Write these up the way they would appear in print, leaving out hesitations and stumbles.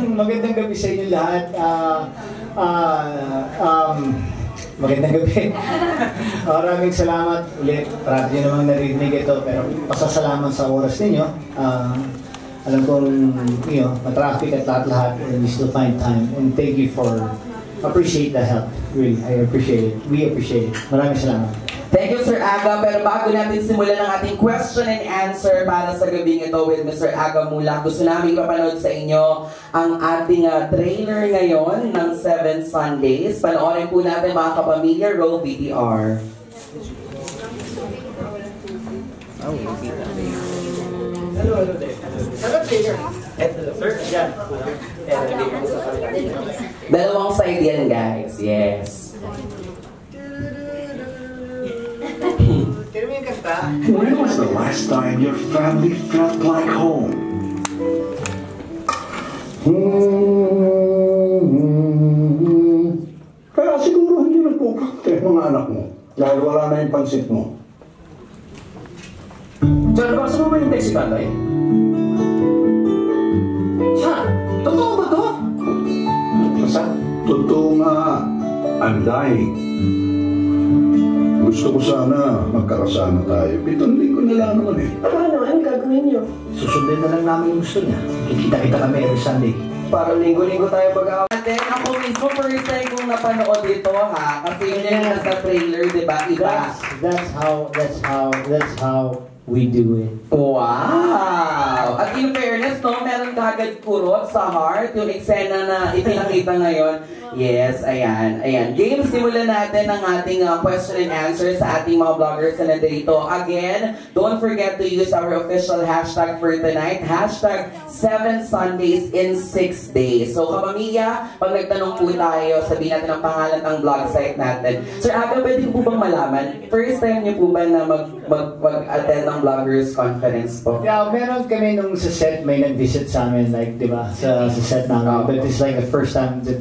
magandang gabi sa inyo lahat. Magandang gabi. Maraming salamat ulit. Parati nyo namang narinig ito, pero pasasalamat sa oras ninyo. Alam kong, matraffic at lahat-lahat, and we still find time. And thank you for appreciate the help. Really, I appreciate it. We appreciate it. Maraming salamat. Thank you, Sir Aga. Pero bago natin simulan ang ating question and answer para sa gabing ito with Mr. Aga Mulak, gusto namin ipapanood sa inyo ang ating trailer ngayon ng 7 Sundays. Panoorin po natin mga kapamilya. Roll VTR. Dalawang side yan, guys. Yes. When was the last time your family felt like home? Kaya siguro hindi nagpupakte mga anak mo dahil wala na yung pansit mo. Diyan, bakit mo ba yung text si tatay? Siya, totoo ba to? Basta, totoo nga, I'm dying. Gusto ko sana magkakasama tayo. 7 linggo na lang naman eh. Paano? Anong gagawin niyo? Susundin na lang namin yung gusto niya. Kikita-kita kami every Sunday. Para linggo-linggo tayo mag-awal. And then, ako mismo first time kong napanood dito ha. Kasi yun yung nasa trailer, di ba? Iba. That's how we do it. Wow! At in fairness, no, meron kagad kurot sa heart. Yung eksena na ipinakita ngayon. Yes, ayan. Game, simulan natin ang ating question and answer sa ating mga vloggers na nandito. Again, don't forget to use our official hashtag for tonight. Hashtag 7 Sundays in 6 days. So, kapamilya, pag nagtanong po tayo, sabihin natin ang pangalan ng vlog site natin. Sir Aga, pwede po bang malaman? First time niyo po ba na mag-attend ng vloggers conference po? Yeah, meron kami nung sa set, may nag-visit sa amin, like, di ba, sa set namin. But it's like the first time that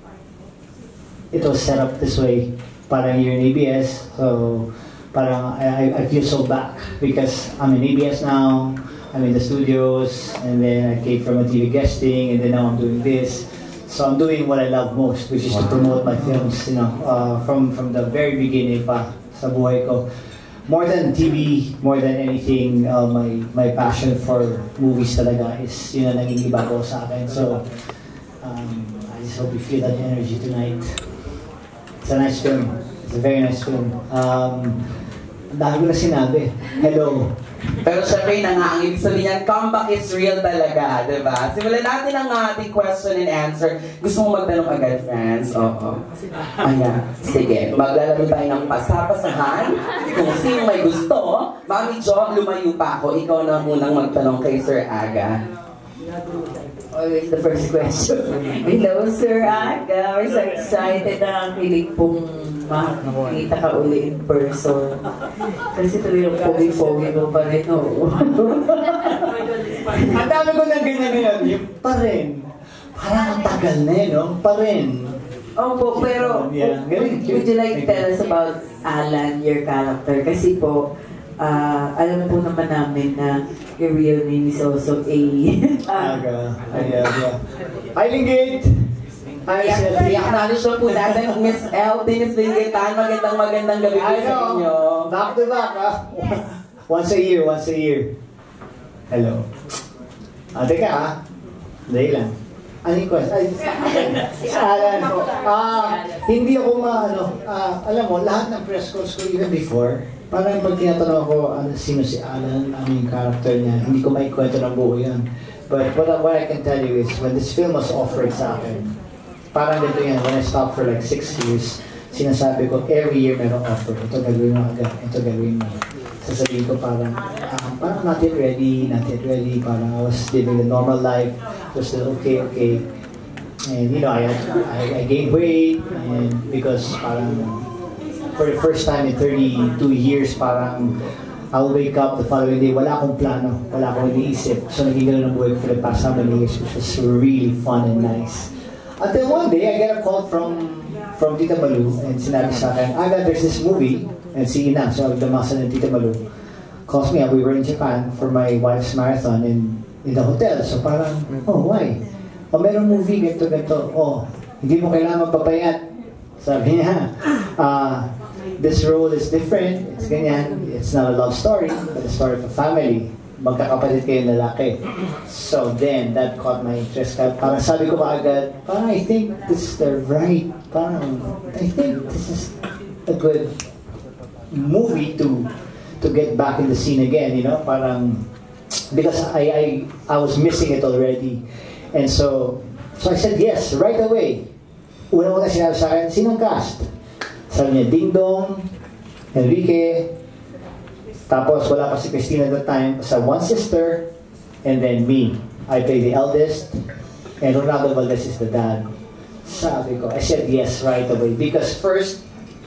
it was set up this way. Parang you're in ABS, so parang I feel so back because I'm in ABS now, I'm in the studios, and then I came from a TV guesting, and then now I'm doing this. So I'm doing what I love most, which is to promote my films, from the very beginning pa sa buhay ko. More than TV, more than anything, my passion for movies talaga is yun ang naging ibabaw sa akin. So I just hope you feel that energy tonight. It's a nice film. It's a very nice film. Ang dami ko na sinabi. Hello. Pero syempre na nga, ang ibig sabihin yan, comeback is real talaga, diba? Simulan natin ang ating question and answer. Gusto mo magtanong agad, friends? Oo. Ayan. Sige, maglalaro tayo ng pasapasahan. Kung sino may gusto, Mami Jo, lumayo pa ako. Ikaw na munang magtanong kay Sir Aga. Always the first question. Hello, Sir Aga. We're so excited na ang kilig pong makikita ka uli in person. Kasi talagang pogi-pogi mo pa rin, no? Ang dami ko nang ganyan-ganyan. Yung pa rin. Parang ang tagal na no? Pa rin. Opo, pero would you like to tell us about Alan, your character? Kasi po, alam po naman namin na your real name is also A. Aga. Yeah. Hi, Lingate! Hi, I-acknowledge na po natin Miss L. Miss Lingitan. Magandang gabi po sa inyo. Back to back, ha? Once a year. Hello. Teka, ha? Dahil lang. Ano yung question? Si Alan po. Hindi ako alam mo, lahat ng press calls ko even before, parang pag tinatanong ko sino si Alan, ano yung character niya, hindi ko maikwento ng buo yan. But what I can tell you is, when this film was offered sa akin, parang dito yan, when I stopped for like 6 years, sinasabi ko, every year merong offer. Ito gagawin mo agad, ito gagawin mo. Sasabihin ko parang not yet ready, parang I was living a normal life, was still okay. And I gained weight, and because parang, for the first time in 32 years, parang I'll wake up the following day, wala akong plano, wala akong iniisip. So naging gano'n ang buhay for the past how many years, which was really fun and nice. Until one day, I get a call from Tita Malu, and sinabi sa akin, Aga, there's this movie, and si Ina, so Damasan and Tita Malu, calls me up. We were in Japan for my wife's marathon in the hotel. So parang, oh, why? O merong movie, ganito. O, hindi mo kailangan magpapayat. Sabi niya, this role is different. It's ganyan. It's not a love story, but a story of a family. Magkakapatid kayong lalaki. So then, that caught my interest. Parang sabi ko kaagad, parang I think this is the right, I think this is a good movie to get back in the scene again, you know, parang, because I was missing it already. And so I said yes, right away. Una sinabi sa akin, sinong cast? Sabi niya, Ding Dong, Enrique, tapos wala pa si Christine at the time, sa one sister, and then me. I play the eldest, and Ronaldo Valdez is the dad. Sabi ko, I said yes right away, because first,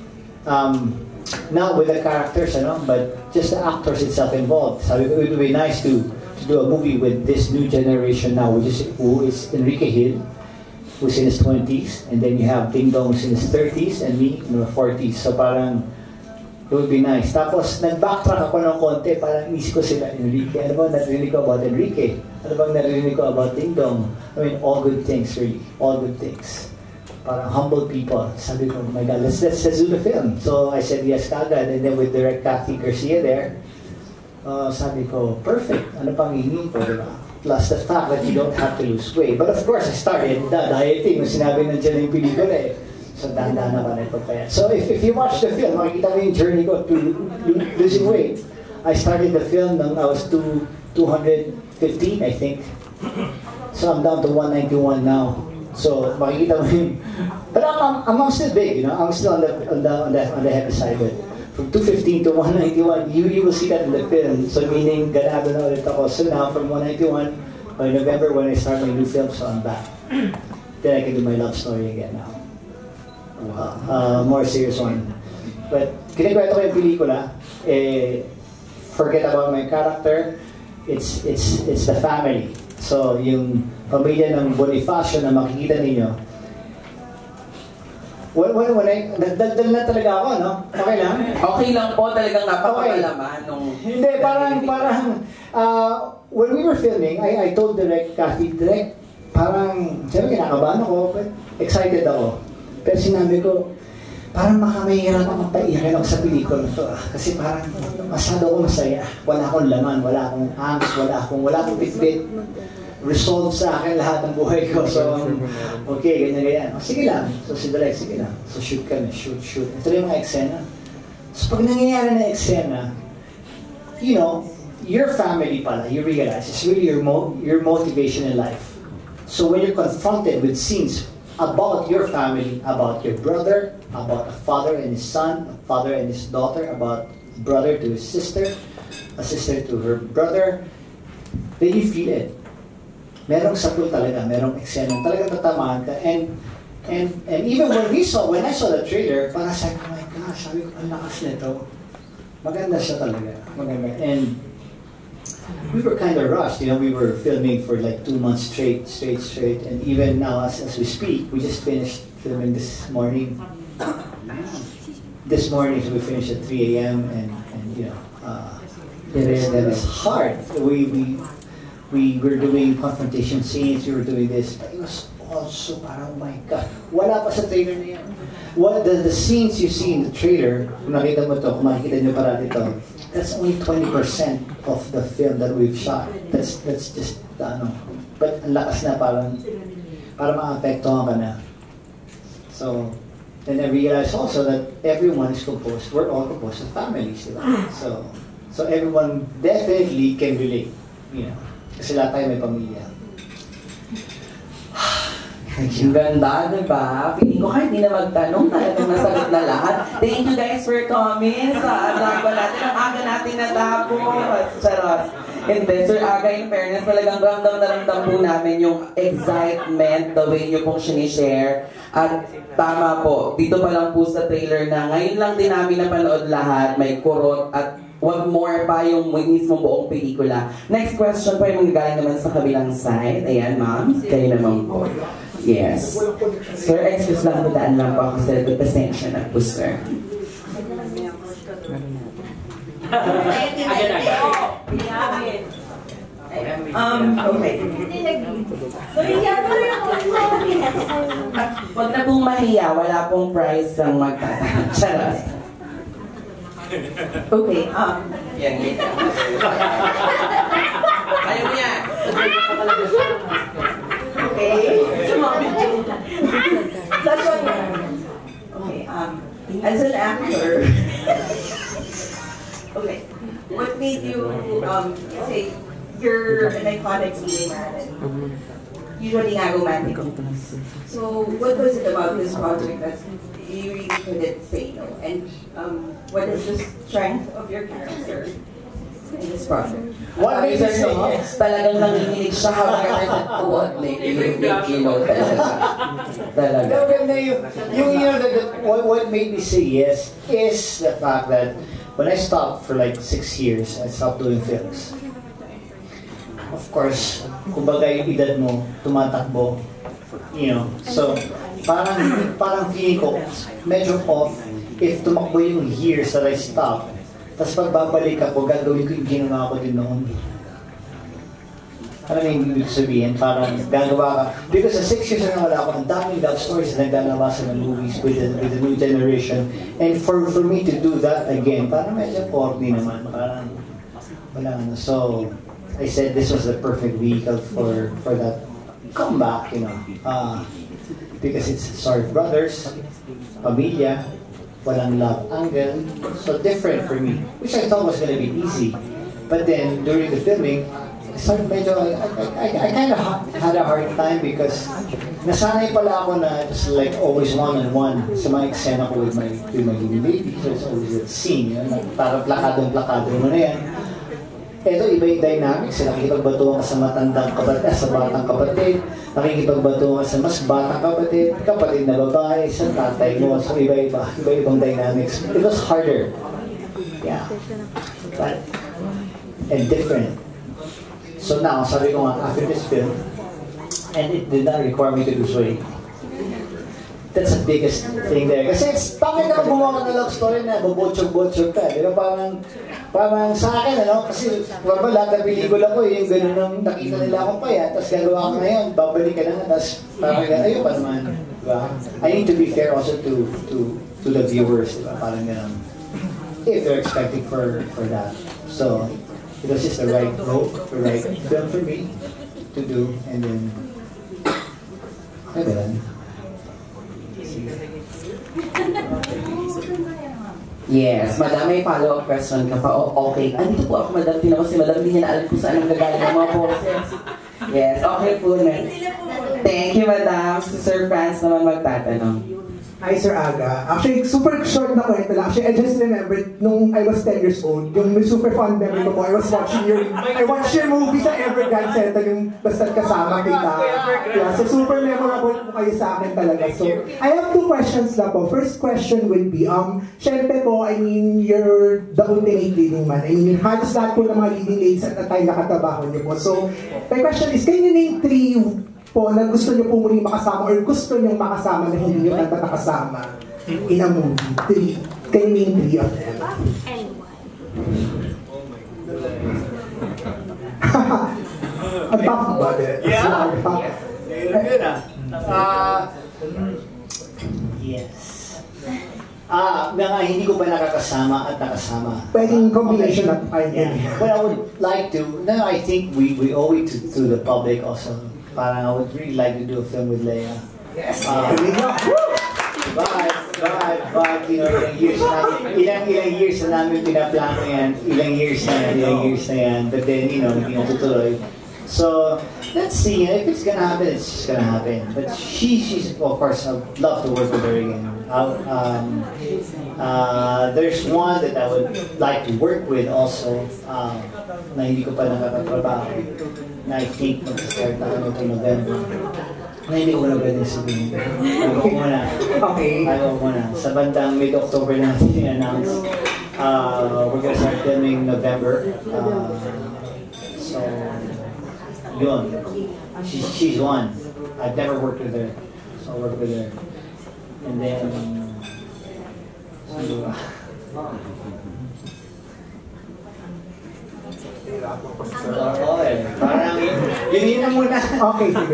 not with the characters, but just the actors itself involved. Sabi ko, it would be nice to do a movie with this new generation now, who is Enrique Hill, who's in his 20s, and then you have Ding Dong who's in his 30s, and me in my 40s. So parang, it would be nice. Tapos, nag-backtrack ako ng konti, parang inisip ko sila, Enrique. Ano bang narinig ko about Enrique? Ano bang narinig ko about Ding Dong? I mean, all good things, really. All good things. Parang humble people. Sabi ko, oh my God, let's do the film. So, I said yes kagad. And then with Direct Kathy Garcia there, sabi ko, perfect. Ano pang hingin ko, diba? Plus the fact that you don't have to lose weight. But of course, I started dieting. Nung sinabi ng dyan yung pelikula eh. So, dahan-dahan na pa pagpayat. So, if you watch the film, makikita mo yung journey ko to losing weight. I started the film nung I was 215, I think. So, I'm down to 191 now. So, makikita mo yung... But I'm still big, you know? I'm still on the heavy side. But from 215 to 191, you will see that in the film. So, meaning, ganado na ulit ako. So, now, from 191, by November, when I start my new film, so I'm back. Then I can do my love story again now. More serious one. But kinikwento ko yung pelikula, forget about my character, it's the family. So yung pamilya ng Bonifacio na makikita ninyo, nagdaldal na talaga ako, no? Okay lang? Okay lang po, talagang napakalaman nung... Hindi, parang when we were filming, I told Kathy, parang, siyempre kinakabahan ako, but excited ako. Pero sinabi ko, parang makamahirap akong paiyakin ako sa pelikula to. Kasi parang masyado ako masaya. Wala akong laman, wala akong angst, wala akong bitbit. Resolve sa akin lahat ng buhay ko. So, okay, ganyan. Sige lang. So, si Direk, sige lang. So, shoot kami, shoot. Ito yung mga eksena. So, pag nangyayari na eksena, you know, your family pala, you realize, it's really your motivation in life. So, when you're confronted with scenes about your family, about your brother, about a father and his son, a father and his daughter, about brother to his sister, a sister to her brother, then you feel it. Merong sapul talaga, merong eksena, talagang tatamaan ka. And even when I saw the trailer, parang sabi ko, oh my gosh, sabi ko, ang lakas nito. Maganda siya talaga. Maganda. And we were kind of rushed, you know, we were filming for like 2 months straight, and even now as we speak, we just finished filming this morning. This morning, so we finished at 3 a.m. and you know, that is hard. We were doing confrontation scenes, we were doing this, but it was also parang, oh my God, wala pa sa trailer na yan. The scenes you see in the trailer, kung nakita mo to, kung makikita nyo parati ito, that's only 20% of the film that we've shot. That's just, but ang lakas na parang maapektuhan ka na. So, then I realized also that everyone is composed, we're all composed of families, diba? So everyone definitely can relate, you know, kasi lahat tayo may pamilya. Ang ganda, diba? Feeling ko kahit di na magtanong, talagang nasagot na lahat. Thank you guys for coming sa vlog natin. Ang aga natin natapos. Charot. And then, Sir Aga, in fairness, talagang ramdam na ramdam po namin yung excitement, the way nyo pong sinishare. At tama po, dito pa lang po sa trailer na ngayon lang din namin napanood lahat, may kurot at wag more pa yung mismong buong pelikula. Next question po yung galing naman sa kabilang side. Ayan, ma'am. Kayo naman po. Yes. Sir, excuse lang, budaan lang po ako sa pasensya na po, sir. Okay. Huwag na pong mahiya, wala pong prize ang magtatanong. Charas. Okay, Yan, yan. Ayaw mo yan. okay. That's one. Okay, as an actor, okay, what made you, say, you're an iconic leading man, and usually nga romantic. So, what was it about this project that you really couldn't say no? And what is the strength of your character in this project? What makes you say yes? Talagang nanginginig siya habang sa tuwad na yung talaga. Talaga. No, ganda what made me say yes is the fact that when I stopped for like 6 years, I stopped doing films. Of course, kumbaga yung edad mo, tumatakbo, you know, so parang feeling ko, medyo off if tumakbo yung years that I stopped, tapos pagbabalik ako, gagawin ko yung ginawa ko din noon. Alam mo yung ibig sabihin, parang gagawa ka. Because sa 6 years na wala ako, ang daming love stories na naglalabasan ng movies with the new generation. And for me to do that again, parang medyo corny naman. Parang wala na. So, I said this was the perfect vehicle for that comeback, you know. Because it's story of brothers, pamilya, walang love angle, so different for me, which I thought was gonna be easy. But then during the filming, I kind of had a hard time because nasanay pala ako na just like always one-on-one sa mga eksena ko with my little baby. So it's always that scene, you know, parang plakadong-plakado mo na yan. Ito, iba yung dynamics. Nakikipagbatuhan ka sa matandang kapatid, sa batang kapatid. Nakikipagbatuhan ka sa mas batang kapatid, kapatid na babae, sa tatay mo. So, iba-ibang dynamics. It was harder. Yeah. But, and different. So now, sabi ko nga, after this film, and it did not require me to lose weight. That's the biggest thing there. Kasi bakit naman gumawa ng love story na bubotsyog-botsyog ka? Di ba parang sa akin, ano? Kasi normal, lahat ng pelikula ko, yung gano'n nang nakita nila akong paya, tapos gagawa ko ngayon, babalik ka na, tapos parang ayun pa naman. Diba? I need to be fair also to the viewers, diba? Parang gano'n. If they're expecting for that. So, it was just the right role, the right film for me to do, and then, ayun. Yes, madam, may follow-up question ka pa. Okay. Andito po ako, madam. Tingnan ko si madam. Hindi niya na alam kung saan ang gagaling ng mga boses. Yes, okay po na. Thank you, madam. Si Sir Franz naman magtatanong. Hi, Sir Aga. Actually, super short na kwento lang. Actually, I just remembered nung I was 10 years old, yung super fun memory ko po, I watched your movie sa Evergrande Center, yung basta't kasama kita. Yeah, so super memorable po kayo sa akin talaga. So, I have 2 questions na po. First question would be, syempre po, I mean, you're the ultimate leading man. I mean, halos lahat po ng mga leading ladies at the time nakatabaho niyo po. So, my question is, can you name 3 po na gusto niyo po muling makasama or gusto niyo makasama na hindi niyo tanda nakasama in a movie? 3. Can you name 3 of them? Ang tough ba? Yeah. Good yes. Hindi ko ba nakakasama at nakasama? Pwedeng combination of yeah. But I would like to, no, I think we owe it to the public also. Parang I would really like to do a film with Leia. Yes. But you know, ilang years na namin pinaplano yan, ilang years na yan, but then, you know, hindi natutuloy. So, let's see, if it's gonna happen, it's just gonna happen. But she's of course, I'd love to work with her again. There's one that I would like to work with also, na hindi ko pa nakakatrabaho, na I think mag-start na kami ito November. Na hindi ko na pwedeng sabihin. Ayaw muna. Okay. Ayaw muna. Sa bandang mid-October na natin in-announce. We're gonna start filming November. So, yun. She's one. I've never worked with her. So I'll work with her. And then, so, Oo parang yun na muna. Okay, sige.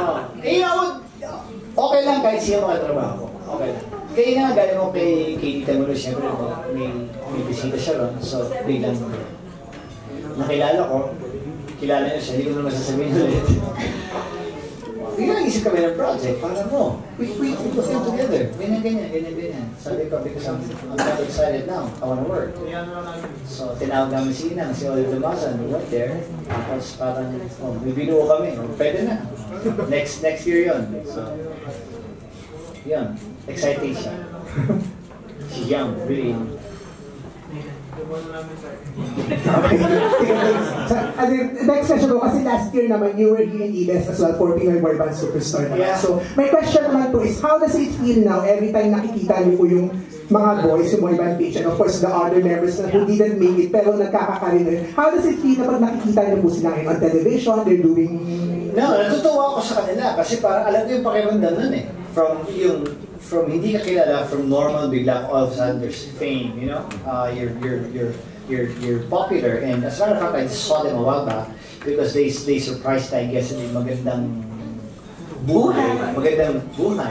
Okay lang kahit siya makatrabaho. Okay lang. Kaya nga, galing mo kay Tita Mulo, siyempre may bisita siya ron. So, biglang nakilala ko, kilala niya siya, hindi ko naman sasabihin ulit. Biglang isip kami ng project, para mo, we put them together. Ganyan. Sabi ko, because I'm not excited now, I wanna work. So, tinawag namin si Inang, si Olive Damasan, we went there. Tapos parang, may binuo kami, pwede na. Next year yun. So, yun, excitation. She's young, really young. Okay. Next question ko, kasi last year naman, you were here in EBS as well for Pinoy Boy Band Superstar. Yeah. So, my question naman po is, how does it feel now every time nakikita niyo po yung mga boys, yung boy band page, and of course the other members na who didn't make it pero nagkakakarino. How does it feel na pag nakikita niyo po sila on television, they're doing... No, natutuwa ako sa kanila kasi parang alam ko yung pakiramdam nun eh. From hindi ka kilala, from normal, bigla all of a sudden there's fame, you know? You're popular, and as a matter of fact, I just saw them a while back because they surprised, I guess, in magandang buhay.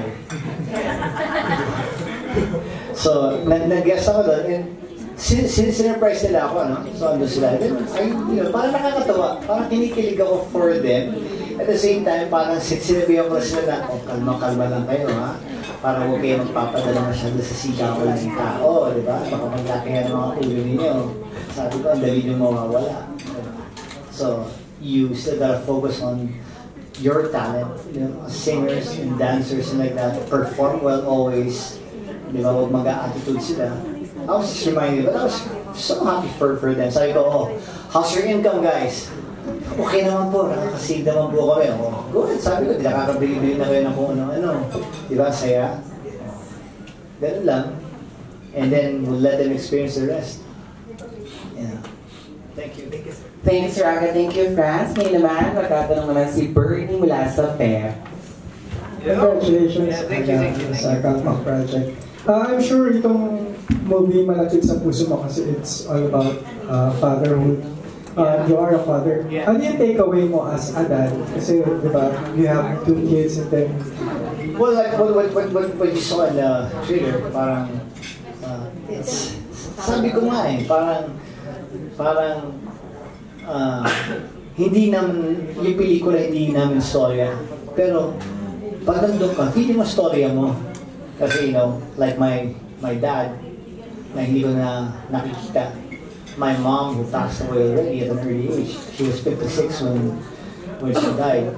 So, nag-guess ako doon, and sinurprise nila ako, no? So, ando sila. Then, parang nakakatawa, parang kinikilig ako for them. At the same time, parang sinabihan ko sila na, kalma lang kayo, ha? Para huwag kayo magpapadala masyado sa sigaw lang ng tao, di ba? Baka maglaki nga ng mga ulo ninyo. Sabi ko, ang dali nyo mawawala. So, you still gotta focus on your talent, you know, singers and dancers and like that, perform well always, di ba? Huwag mag-attitude sila. I was just reminded, but I was so happy for them. Sabi ko, how's your income, guys? Okay naman po, nakakasig naman po kami. Go ahead, sabi ko, di nakakabili-bili na kayo ng kung ano. Di ba, saya? Ganun lang. And then, we'll let them experience the rest. Yeah. Thank you. Thank you, Sir Aga. Thank you, Franz. Ngayon naman, magkatanong naman si Bernie mula sa PEP. Congratulations sa Kalmak project. I'm sure itong movie malapit sa puso mo kasi it's all about fatherhood. You are a father. Ano yung takeaway mo as a dad? Kasi, di ba, you have 2 kids and then... Well, like what you saw in the trailer, parang, sabi ko nga eh, parang, hindi naman, yung pelikula hindi namin storya. Pero, pag nandun ka, feeling mo storya mo. Kasi, you know, like my dad, na hindi ko na nakikita. My mom, who passed away already at an early age, she was 56 when she died.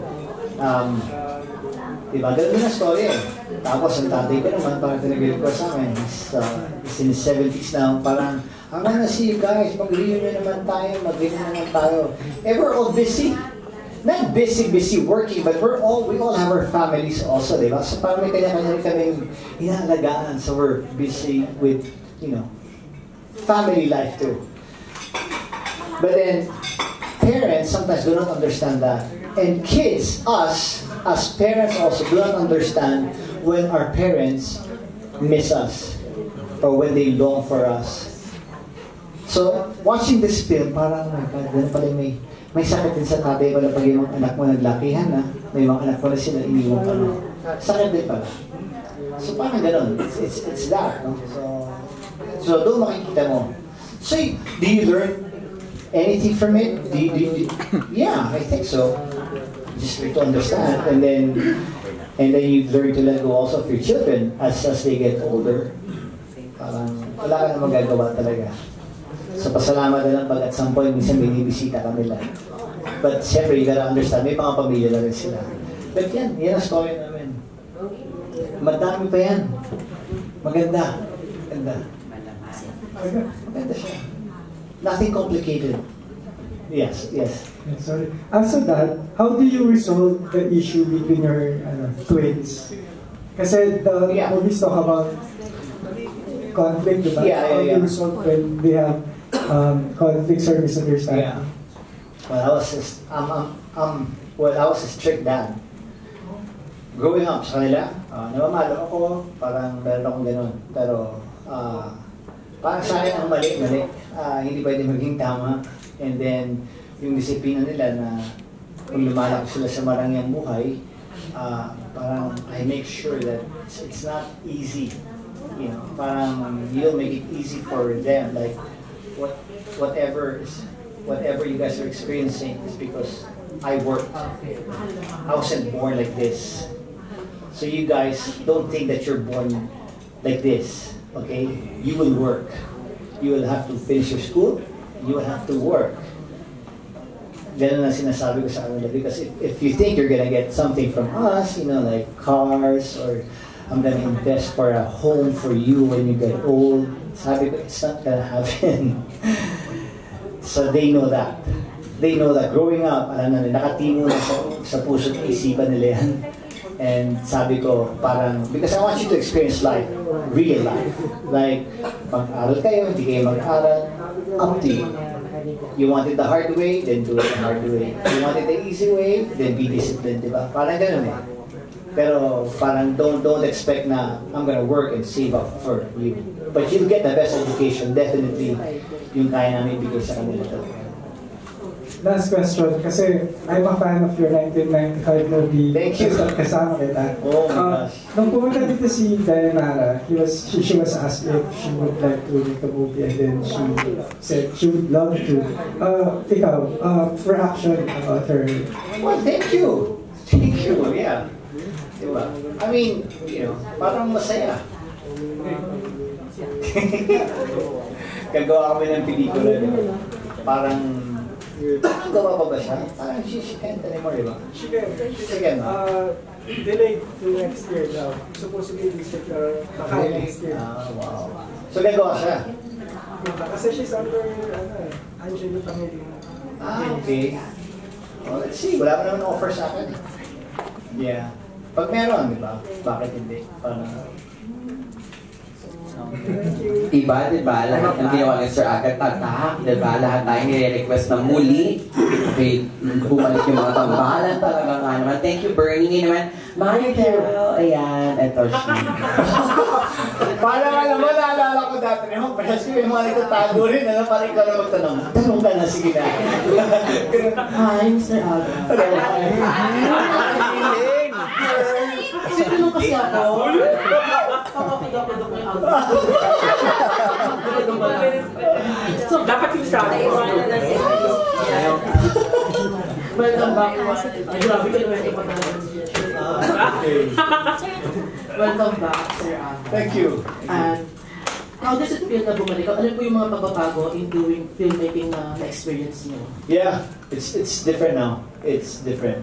Diba? Ganun din ang story eh. Tapos ang tatay ko naman, parang tinagilip ko sa amin, he's in his 70s now, parang, I wanna see you guys, mag-reunion naman tayo, mag-reunion naman tayo. We're all busy. Not busy working, but we all have our families also, diba? So parang may kanya-kanya rin kaming inaalagaan, so we're busy with, you know, family life too. But then, parents sometimes do not understand that. And kids, us, as parents also do not understand when our parents miss us or when they long for us. So, watching this film, parang, oh my God, ganun pala may sakit din sa tatay pala pag yung anak mo naglakihan na, may mga anak pala sila iniwan ka na. Sakit din pala. So, parang ganun. It's that, no? So doon makikita mo. So, do you learn anything from it? Yeah, I think so. Just try to understand, and then you learn to let go also of your children as they get older. Parang wala ka na magagawa talaga. So pasalamat na lang pag at some point minsan may bibisita kami lang. But siyempre, you gotta understand, may mga pamilya na rin sila. But yan ang story namin. Madami pa yan. Maganda. Maganda siya. Nothing complicated. Yes. Sorry. After that, how do you resolve the issue between your twins? Kasi the movies talk about conflict, diba? How do you resolve when they have conflicts or misunderstanding? Yeah. Well, I was a strict dad. Growing up sa kanila, namamalo ako, parang meron akong ganun. Pero, parang sa akin ang mali. Hindi pwede maging tama. And then, yung disiplina nila na kung lumalaki sila sa marangyang buhay, parang I make sure that it's not easy. You know, parang you'll make it easy for them. Like, whatever you guys are experiencing is because I worked. I wasn't born like this. So you guys don't think that you're born like this, okay? You will work. You will have to finish your school. You will have to work. Ganun ang sinasabi ko sa kanila. Because if you think you're gonna get something from us, you know, like cars, or I'm gonna invest for a home for you when you get old, sabi ko, it's not gonna happen. So they know that. They know that growing up, alam na nila, nakatimo na sa puso at isipan nila yan. And sabi ko, parang, because I want you to experience life, real life. Like, mag-aral kayo, hindi kayo mag-aral, up to you. You want it the hard way, then do it the hard way. You want it the easy way, then be disciplined, di ba? Parang ganun eh. Pero parang don't expect na I'm gonna work and save up for you. But you'll get the best education, definitely, yung kaya namin bigay sa kanila. Last question, kasi I'm a fan of your 1995 movie. Thank you. Kasama kita. Oh my gosh. Nung pumunta dito si Dayanara, she was asked if she would like to make a movie, and then she said she would love to. Ikaw, reaction about her. Well, thank you. Thank you, yeah. Diba? I mean, you know, parang masaya. Gagawa kami ng pelikula, diba? Parang gawa pa ba siya? Parang she can't anymore, di ba? She can. Delayed to next year daw. Supposedly this year, next year. Wow. So gagawa siya? Kasi she's under, Angelo Pangilinan. Okay. Well, let's see. Wala pa naman offer sa akin. Yeah. Pag meron, di ba? Bakit hindi? Parang... Iba, di ba? Lahat ng ginawa ni Sir Aga, tatak, di ba? Lahat tayo nire-request na muli. Okay, bumalik yung mga tambalan talaga nga naman. Thank you, Bernie. Ngayon naman, Michael, ayan, eto siya. Parang alam mo, naalala ko dati naman, parang yung mga nagtatago rin, alam, parang ikaw na magtanong. Tanong ka na, sige na. Hi, Mr. Aga. Kasi tanong kasi ako. So, dapat yung sa akin. Welcome back. Ay, grabe ka naman yung welcome back, Sir Aga. Thank you. And how does it feel na bumalik? Alam ko yung mga pagbabago in doing filmmaking na experience niyo. Yeah, it's different now. It's different.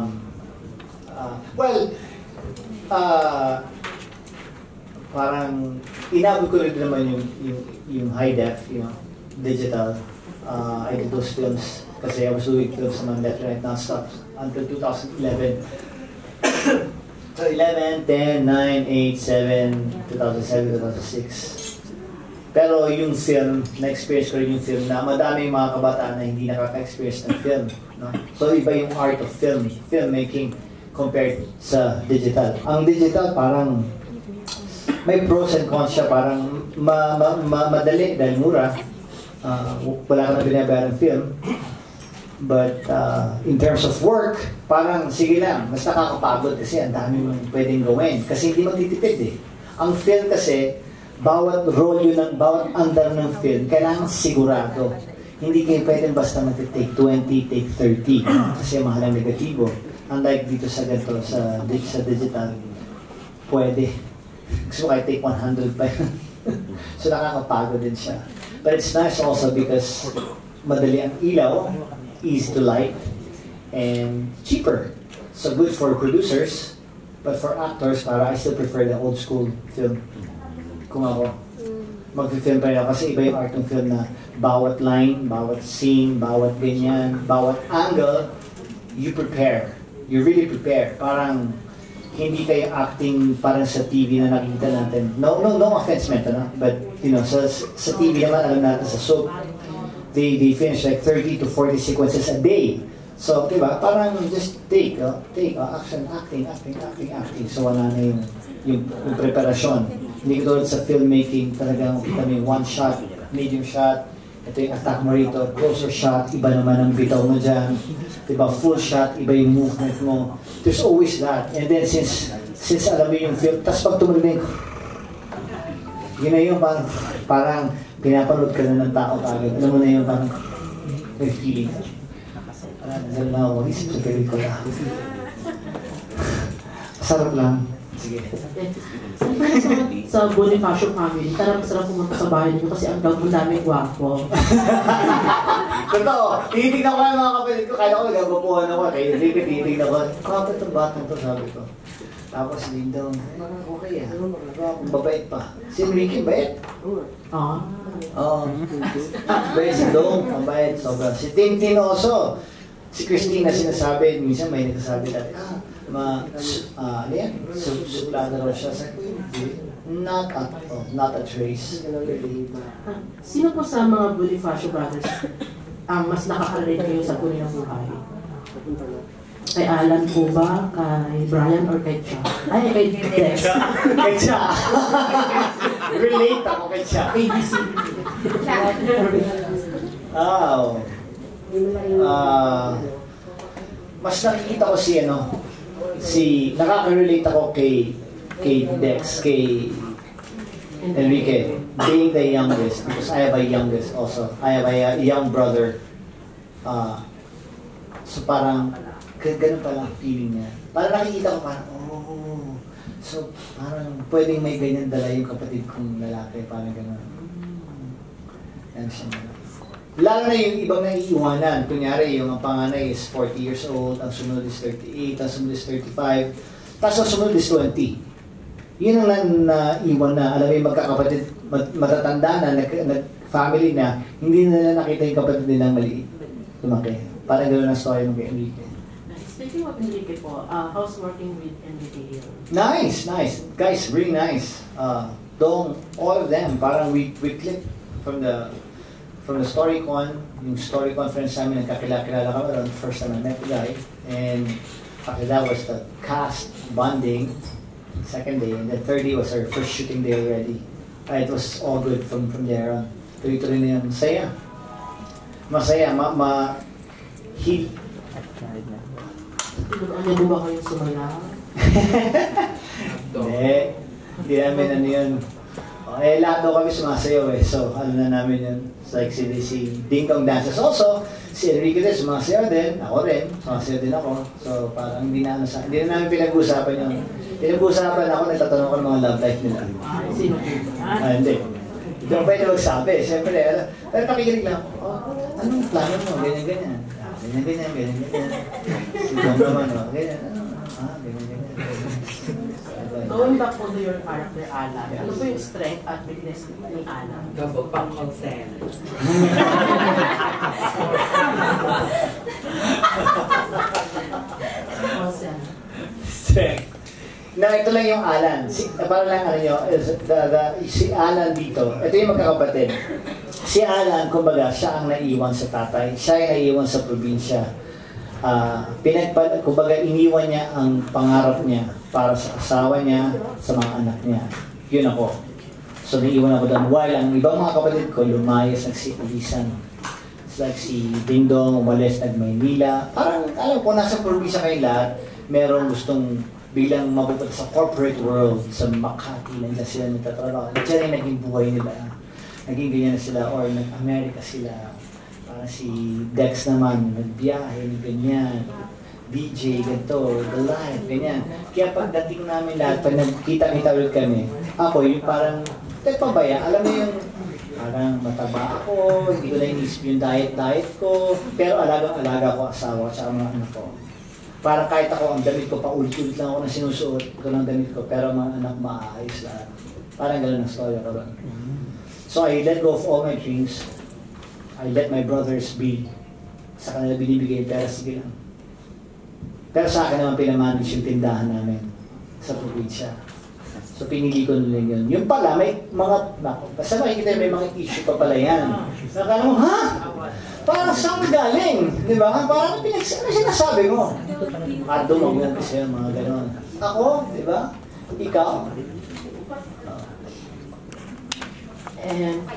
Parang inabot ko rin naman yung high def, you know, digital. I did those films kasi I was doing films naman left, right, non-stop until 2011. So 11, 10, 9, 8, 7, 2007, 2006. Pero yung film, na-experience ko rin yung film na madami mga kabataan na hindi nakaka-experience ng film. No? So iba yung art of filmmaking compared sa digital. Ang digital parang may pros and cons siya, parang madali dahil mura. Wala ka na binabayarang film. But in terms of work, parang sige lang, mas nakakapagod kasi ang dami mong pwedeng gawin. Kasi hindi magtitipid eh. Ang film kasi, bawat role yun, bawat andar ng film, kailangan sigurado. Hindi kayo pwedeng basta mag-take 20, take 30. Kasi mahal ang negatibo. Unlike dito sa ganito, sa digital, pwede. Gusto ko take 100 pa yun. So nakakapagod din siya. But it's nice also because madali ang ilaw, easy to light, and cheaper. So good for producers, but for actors, I still prefer the old school film. Kung ako, mag-film pa rin ako kasi iba yung art ng film na bawat line, bawat scene, bawat ganyan, bawat angle, you prepare. You really prepare. Parang hindi kayo acting parang sa TV na nakikita natin. No offense meant, no? But you know, sa TV naman, alam natin sa soap, they finish like 30 to 40 sequences a day. So, diba, parang just take, action, acting. So, wala na yung preparasyon. Hindi ko doon sa filmmaking, talagang kami one shot, medium shot, Ito yung attack mo rito, closer shot, iba naman ang bitaw mo dyan. Diba, full shot, iba yung movement mo. There's always that. And then since alam mo yung feel, tapos pag tumulong yun na yung parang pinapanood ka na ng tao kagad. Alam mo na yung parang may feeling. Parang nandun na ako, isip sa pelikula. Sarap lang. Sige. Sa Bonifacio family, tarang sarap pumunta sa bahay niyo kasi ang gagawin namin gwapo. Totoo, tinitignan ko yung mga kapatid ko, kaya ko nagagapuhan ako, kaya hindi ko tinitignan ko, kapag itong batang to, sabi ko. Tapos din daw, okay ah, mabait pa. Si Ricky, bait. Oo. Bait si Dong, mabait, sobra. Si Tintin also, si Christina sinasabi, minsan may nagsasabi dati, ano yan, suplada raw siya sa not a trace. Sino po sa mga Bonifacio brothers ang mas nakaka-relate kayo sa tunay ng buhay? Kay Alan po ba? Kay Brian or kay Cha? Ay, kay Dex. Kay Cha. Relate ako kay Cha. ABC. Mas nakikita ko nakaka-relate ako kay Dex, kay Enrique, being the youngest, because I have a youngest also. I have a young brother. So parang, ganun palang feeling niya. Parang nakikita ko parang, so parang pwedeng may ganyan dala yung kapatid kong lalaki, parang ganun. Yan siya. Lalo na yung ibang naiiwanan. Kunyari, yung ang panganay is 40 years old, ang sunod is 38, ang sunod is 35, tapos ang sunod is 20. Yun ang naiwan na, alam mo yung magkakapatid, matatanda na, nag-family na, hindi nila nakita yung kapatid nilang maliit. Lumaki. Parang gano'n ang story ng kay Enrique. Speaking of Enrique po, how's working with Enrique here? Nice. Guys, really nice. All of them, parang we clicked from the StoryCon, yung story conference namin, nagkakilala kami around the first time I met the guy. And after that was the cast bonding, second day, and then third day was our first shooting day already. It was all good from there on. Tuloy-tuloy na yan. Masaya. Heal. Ano mo ba kayong sumala? Hindi namin ano yun. Lahat daw kami sumasayaw So, ano na namin yun. It's like si Ding Dong dances also. Si Enrique din sumasayaw din. Ako rin. Sumasayaw din ako. So, parang hindi na namin pinag-uusapan yun. Pinag-uusapan ako, nagtatanong ko ng mga love life nila. Sino? Hindi. Hindi ako pwede magsabi. Siyempre, pero pakikinig lang ako. Anong plano mo? Ganyan. Ganyan. Si Dong naman, ganyan. Ganyan. Going back to your character, Alan, ano po yung strength at weakness ni Alan? Gabog pang consent. Strength. Ito lang yung Alan. Para lang si Alan dito, ito yung magkakapatid. Si Alan, kumbaga, siya ang naiwan sa tatay. Siya ang naiwan sa probinsya. Kumbaga, iniwan niya ang pangarap niya para sa asawa niya, sa mga anak niya. Yun ako. So, naiwan ako doon. While ang ibang mga kapatid ko, lumayas, nagsiulisan. It's like si Ding Dong, umalis, nag-Maynila. Parang, alam ko, nasa probinsya kayo lahat, merong gustong bilang mabupunta sa corporate world, sa Makati, nandiyan sila nagtatrabaho. Diyan ay naging buhay nila. Naging ganyan sila, or nag-America sila. Parang si Dex naman, nagbiyahe, ganyan. DJ, ganito, the life, ganyan. Kaya pagdating namin lahat, pag nagkita-kita ulit kami, ako yung parang, pabaya, alam mo yung, parang mataba ako, hindi ko na inisip yung diet ko, pero alagang-alaga ko asawa at mga anak ko. Parang kahit ako, ang damit ko, paulit-ulit lang ako na sinusuot ko ng damit ko, pero mga anak maayos lahat. Parang gano'n ang story ko ron. So I let go of all my dreams. I let my brothers be. Sa kanila binibigay, pero sige lang. Pero sa akin naman pinamanage yung tindahan namin sa probinsya. So pinili ko nila yun. Yung pala, may mga, basta makikita may mga issue pa pala yan. Nakala mo, ha? Parang saan galing? Di ba? Parang ano sinasabi mo? Dumog yan kasi yung mga ganon. Ako, di ba? Ikaw? And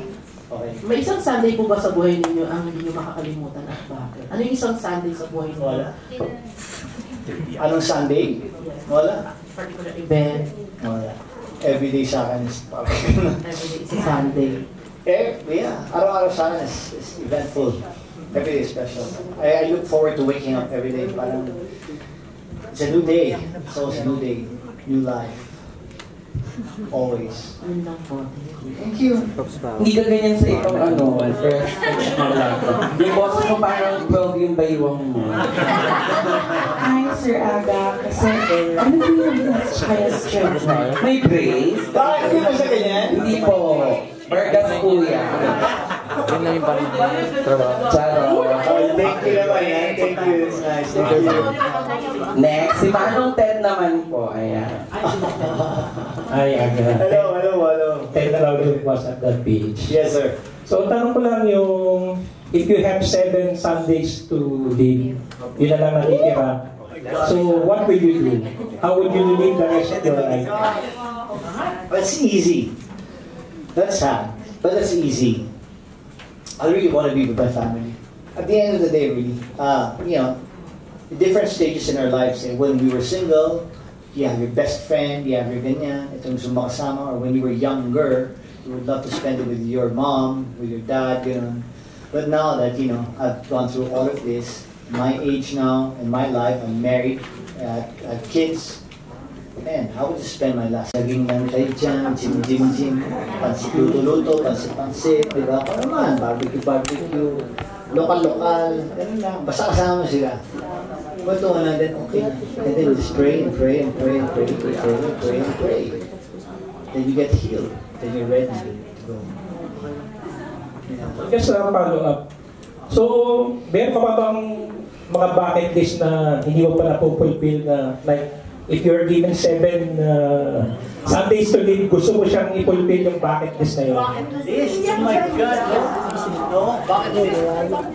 Okay. May isang Sunday po ba sa buhay ninyo ang hindi nyo makakalimutan at bakit? Ano yung isang Sunday sa buhay ninyo? Wala. Anong Sunday? Wala. Particular event? Wala. Everyday sa akin is Everyday is a Sunday. yeah. Araw-araw sa akin is eventful. Every day is special. I look forward to waking up every day. Parang it's a new day. It's always a new day. New life. Always. Yun lang po. Thank you. Hindi ka ganyan sa ibang first touch mo lang. Yung boses mo parang 12 yung baywang mo. Hi, Sir Aga. Kasi, ano ba yung question? May brace? Bakit hindi mo siya ganyan? Hindi po. Burgas kuya. Yun lang yung parang trabaho. Charo. Thank you naman yan. Thank you. It's nice. Thank you. Next, si Manong Ted naman po. Ayan. Ay, Aga. Hello. Ted Raul was at that page. Yes, sir. So, tanong ko lang yung, if you have 7 Sundays to live, yun na lang natitira. So, what will you do? How would you live the rest of your life? That's easy. That's sad, but that's easy. I really want to be with my family. At the end of the day, really, the different stages in our lives. When we were single, you have your best friend, you have your ganyan, itong sumakasama, or when you were younger, you would love to spend it with your mom, with your dad, ganun. But now that, I've gone through all of this, my age now, in my life, I'm married, I have kids. Man, how would you spend my last? Laging lang kayo dyan, gym, pansit luto-luto, pansit-pansit, di ba? Ano naman, barbecue, lokal, ganun lang. Basta kasama mo sila. Kwentuhan natin, okay. And then just pray and pray and pray and pray and pray and pray and pray. Then you get healed. Then you're ready to go. Just a follow-up. So, meron pa ba bang mga bucket list na hindi mo pa napupulfill na, like, if you're given 7 Sundays to live, gusto mo siyang i-fulfill yung bucket list na yun? Bucket list? Oh my God! No? Bucket list.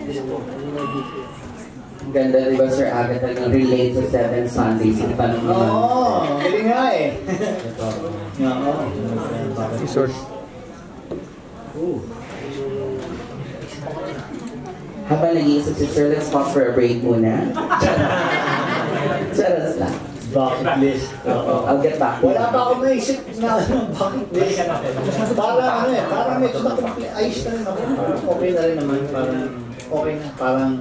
Ganda, di ba, Sir Aga, talagang relate sa 7 Sundays. Ang tanong naman. Oo, galing nga eh. Resource. Habang nag-iisip si Sir, let's pause for a break muna. Charas lang. Bucket list. I'll get back. Wala pa ako naisip na bucket list. Parang medyo ayos na rin ako. Okay na rin naman. Okay na. Parang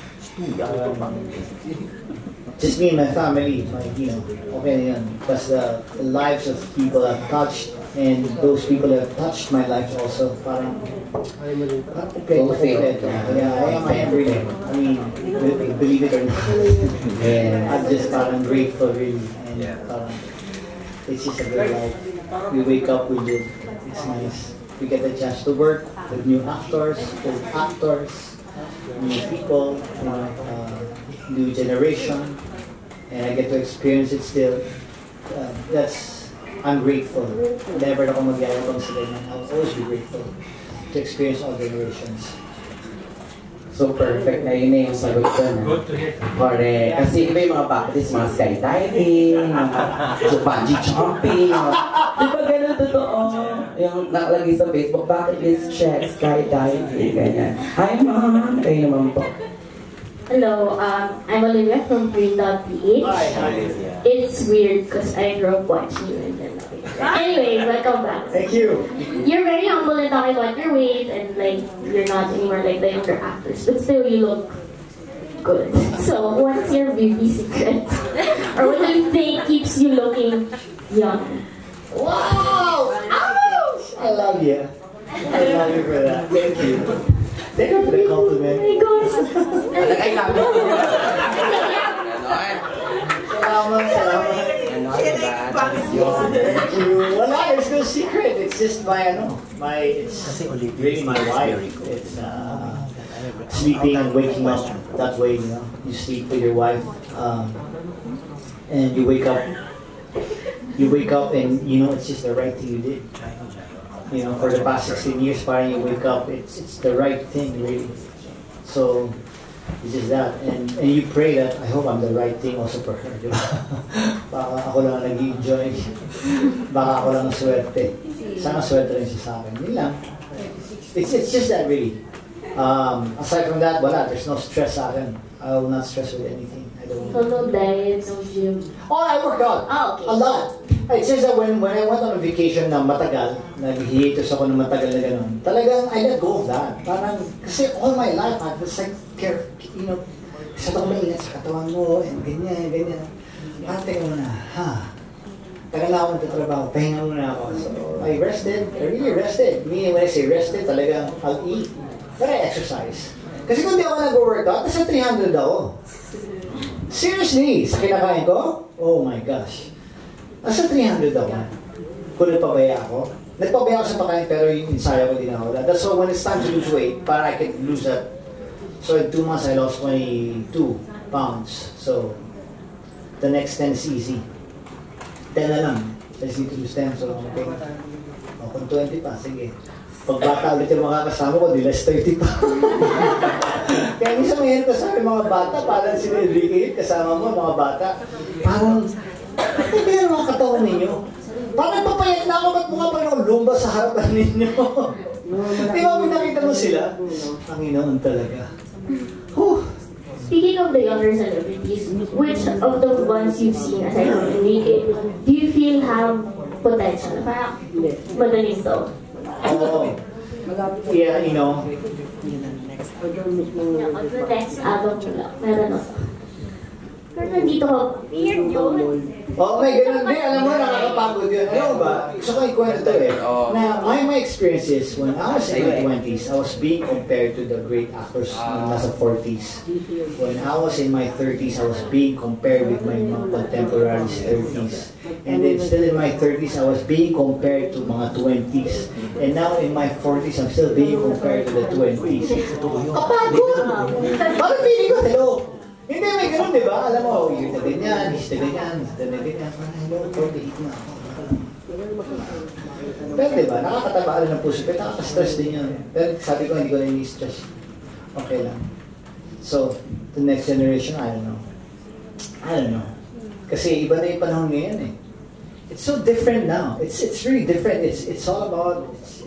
just me and my family. Okay na yan. Because the lives of people I've touched and those people that have touched my life also. Parang okay. Yeah, I am really. I mean, believe it or not. I'm just parang grateful really. And it's just a good life. We wake up, we live. It's nice. We get the chance to work with new actors, new people, new generation, and I get to experience it still. I'm grateful. Never ako magyayabang sa ganyan. I'll always be grateful to experience all generations. So perfect na yun eh, yung sagot ko na. Correct. Kasi iba yung mga bucket list, mga skydiving, so bungee jumping. Di ba ganun totoo? Yung nakalagay sa Facebook, bucket list check, skydiving, ganyan. Hi ma'am, kayo naman po. Hello, I'm Olivia from Green.ph. It's weird because I grew up watching you and then anyway, welcome back. Thank you. You're very humble and talking about your weight and like you're not anymore like the younger actors, but still you look good. So what's your beauty secret? Or what do you think keeps you looking young? Wow! Ouch! I love you. I love you for that. Thank you. Thank you for the compliment. Oh my gosh. Salamat. Thank you. Wala, there's no secret. It's just it's really my wife. It's sleeping and waking up that way, You sleep with your wife, and you wake up. You wake up and it's just the right thing you did. For the past 16 years, parang you wake up, it's the right thing, really. So, it's just that. And you pray that, I hope I'm the right thing also for her. Diba? Baka ako lang nag-enjoy. Baka ako lang swerte. Sana swerte rin siya sa akin. Yun lang. It's just that really. Aside from that, wala. There's no stress sa akin. I will not stress with anything. I don't. So no diet, no gym. Oh, I work out. Okay. A lot. It's just that when I went on a vacation na matagal, nag-hiatus ako ng matagal na gano'n, talagang I let go of that. Parang, kasi all my life, I was like, isa ako maingat sa katawan mo, and ganyan. Parang teka muna, tagal na ako nagtatrabaho, pahinga muna ako. So, I rested, I really rested. Meaning when I say rested, talagang I'll eat, but I exercise. Kasi kung di ako nag-workout, nasa 300 ako. Seriously, sa kinakain ko, oh my gosh. Nasa 300 ako. Kung nagpabaya ako. Nagpabaya ako sa pagkain pero yung insaya ko din ako. That's why when it's time to lose weight, para I can lose that. So in 2 months, I lost 22 pounds. So the next 10 is easy. 10 na lang. I just need to lose 10. So okay. O kung 20 pa, sige. Pag bata ulit yung mga kasama ko, di less 30 pa. Kaya minsan may ko sabi mga bata, parang si Enrique, kasama mo, mga bata. Parang, ano kaya mga katawan ninyo? Parang papayat na ako, ba't mukha pa yung lumba sa harapan ninyo? Di ba, pinakita mo sila? Panginoon talaga. Speaking of the younger celebrities, which of the ones you've seen aside from Enrique, do you feel have potential? Parang magaling to. Oh, yeah, you know. On the next album nila, meron ako. Pero nandito ko, weird yun. Oh, may ganun din. Alam mo, nakakapagod yun. Alam mo ba? Gusto ko ikwento eh. Na my experiences when I was in my 20s, I was being compared to the great actors na nasa 40s. When I was in my 30s, I was being compared with my mga contemporaries 30s. And then still in my 30s, I was being compared to mga 20s. And now in my 40s, I'm still being compared to the 20s. Kapagod! Parang feeling ko, hello. Hindi, may ganun, di ba? Alam mo, you're the ganyan, he's the ganyan, he's the ganyan. Parang, hello, 48 na ako. Pero di ba, nakakatabaan ng puso, pero nakaka-stress din yun. Pero sabi ko, hindi ko na ini-stress. Okay lang. So, the next generation, I don't know. Kasi iba na yung panahon ngayon eh. It's so different now. It's really different. It's all about,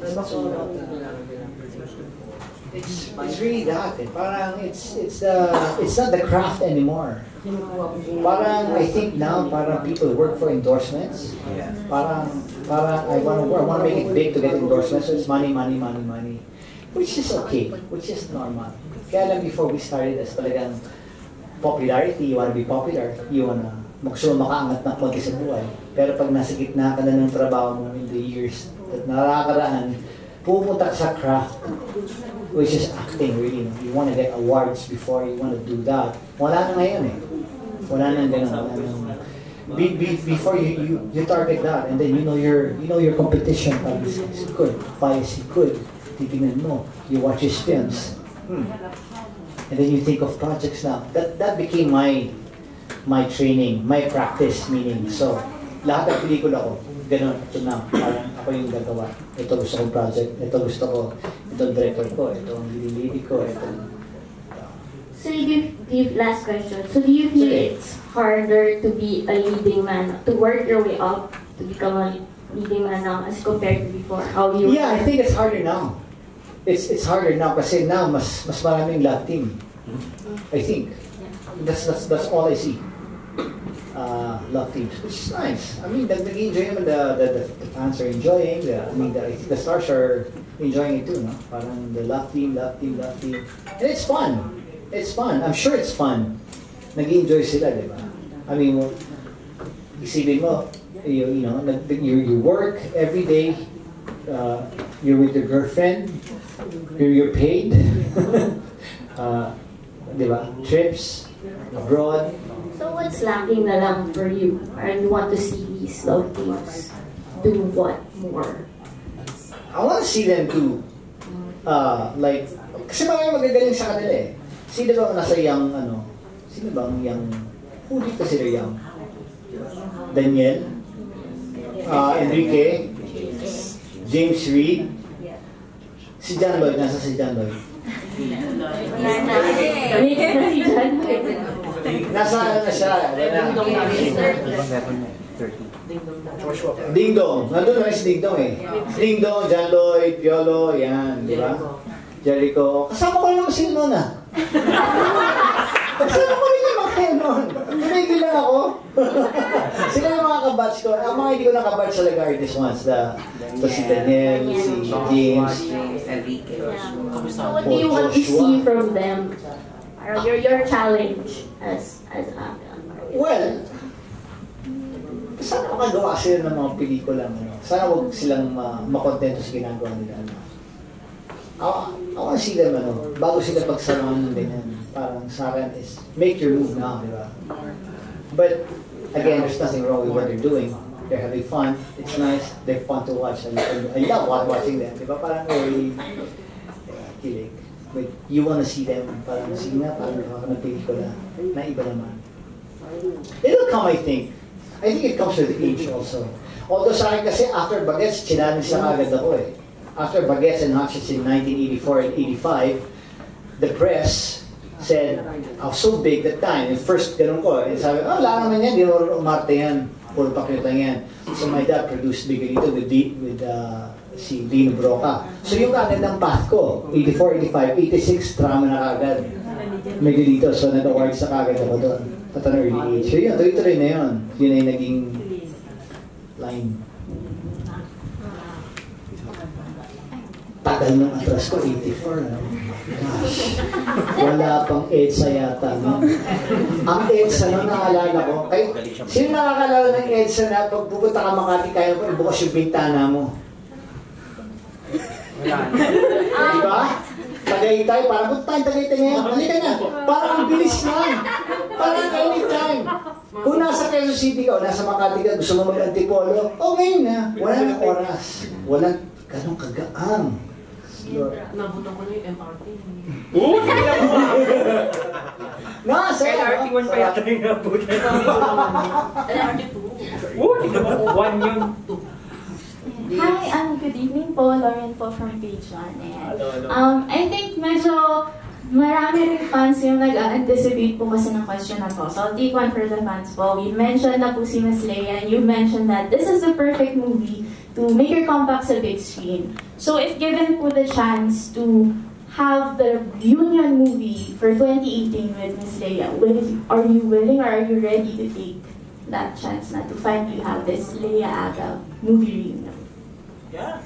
it's really that. Parang it's not the craft anymore. Parang I think now, parang people work for endorsements. Parang I want to make it big to get endorsements. So it's money, which is okay, which is normal. Kaya lang before we started as talagang popularity, you want to be popular, you want to makaangat na konti sa buhay. Pero pag nasa gitna ka na ng trabaho mo in the years at nakakaraan, pupunta ka sa craft, which is acting really. You want to get awards before you want to do that. Wala na ngayon eh. Wala na ganun. Before you target that, and then you know your competition. This good, bias, good. Titingnan mo, you watch his films. And then you think of projects now. That became my training, my practice, meaning. So, lahat ng pelikula ko, ganun, ito na, parang ako yung gagawa. Ito gusto kong project, ito gusto ko, ito ang director ko, ito ang lady ko, ito. So last question. So do you feel it's harder to be a leading man, to work your way up, to become a leading man now as compared to before? Yeah, I think it's harder now. It's harder now kasi now mas maraming love team. I think. That's all I see. Love teams, which is nice. I mean, nag-enjoy naman the fans are enjoying. I think the stars are enjoying it too, no? Parang the love team, and it's fun. It's fun. I'm sure it's fun. Nag-enjoy sila, di ba? I mean, isipin mo, you work every day. You're with your girlfriend. You're paid. Di ba? Trips abroad. So what's lacking na lang for you? And you want to see these love teams do what more? I want to see them do, kasi marami magagaling sa kanila eh. Sino ba nasa young, sino ba ang young, who dito sila young? Daniel, Enrique, James Reid, si John Lloyd, nasa si John Lloyd? Nasa na siya? Ding Dong. Nandun na si Ding Dong eh. Ding Dong, John Lloyd, Piolo, yan, di ba? Jericho. Kasama ko naman sila noon ah. Kasama ko rin yung mga kayo noon. Tumigil lang ako. Sila yung mga kabatch ko. Ang mga hindi ko nakabatch talaga are these ones. Si Daniel, si James, Enrique. So what do you want to see from them? Your challenge as well, sana makagawa sila ng mga pelikula. Sana huwag silang makontento sa ginagawa nila. I want to see them, bago sila pagsamahan ng ganyan. Parang sa akin is, make your move now, di ba? But, again, there's nothing wrong with what they're doing. They're having fun. It's nice. They're fun to watch. I love watching them. Di ba? Parang very kilig. But you want to see them, parang sige na, parang nakaka ng pelikula na iba naman. It'll come, I think. I think it comes with age also. Although sa akin kasi, after Bagets, challenge sa agad ako eh. After Bagets and Hatchets in 1984 and 85, the press said, I was so big that time. And first, ganun ko. And sabi, wala naman yan, di mo umarte yan. Puro pakita yan. So my dad produced Miguelito with si Dino Broca. So yung kagad ng path ko, 84, 85, 86, drama na kagad. Miguelito. So nag-awards na kagad ako doon. At an early age. So yun, tuloy-tuloy na yun. Yun ay naging line. Tagal nung atras ko, 84. Gosh. Wala pang EDSA yata. No? Ang EDSA no, naalala ko. Sino nakakalala ng EDSA na pag pupunta ka Makati, kaya mo ibukas yung bintana mo? Diba? Tagaytay, parang punta tayong Tagaytay ngayon. Halika na. Parang ang bilis lang. Parang anytime. Kung nasa Quezon City ka o nasa Makati ka, gusto mo mag-antipolo, okay na. Walang oras. Walang ganong kagaang. Nabutan ko na yung MRT. Nasa LRT 1 pa yata yung nabutan. LRT 2. 1 yun. Hi, good evening po. Lauren po from Page 1. I think medyo marami rin fans yung nag-anticipate po kasi ng question na po. So I'll take one for the fans po. We mentioned na po si Ms. Leia and you mentioned that this is the perfect movie to make your comeback sa big screen. So if given po the chance to have the reunion movie for 2018 with Ms. Leia, are you willing or are you ready to take that chance na to finally have this Leia Aga movie reunion? Yeah.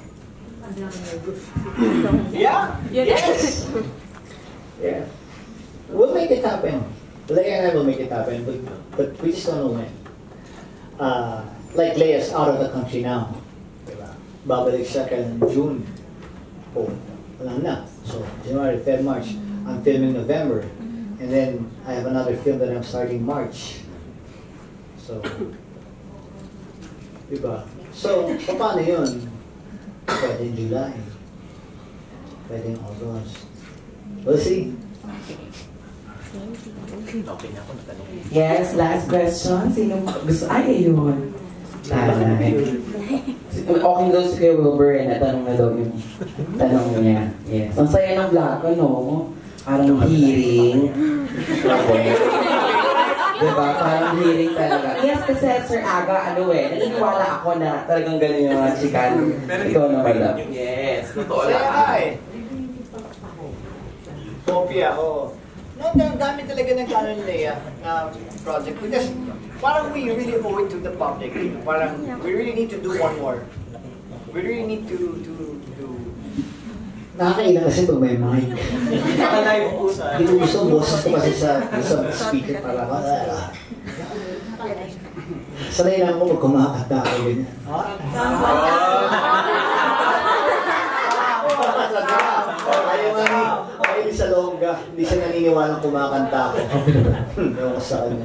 Yeah. Yes. Yeah. We'll make it happen. Leia and I will make it happen, but we just don't know when. Like Leia's out of the country now. Diba? Babalik siya kailan June. Oh, wala na. So, January, February, March. I'm filming November. And then, I have another film that I'm starting March. So, diba? So, paano yun? Pwede in July. Pwede in August. We'll see. Yes, last question. Sino gusto? Ay, ayun. Okay daw si Kuya Wilbur na tanong na daw yung tanong niya. Yes. Ang saya ng vlog, ano? Parang hearing. Diba? Parang hearing talaga. Yes, kasi Sir Aga, naniniwala ako na talagang ganun yung mga chikan. Ikaw na pala. Yes, totoo lang. Kopya, oo. No, ang dami talaga ng kanon Leia project. Because parang we really owe it to the public. Parang we really need to do one more. We really need to nakakailang kasi pag may mic. Hindi ko gusto ang boses ko kasi sa speaker para sanay lang ako pag kumakata ako ganyan. Ayaw sa longga, hindi siya naniniwalang kumakanta ako. Ewan ko sa kanya.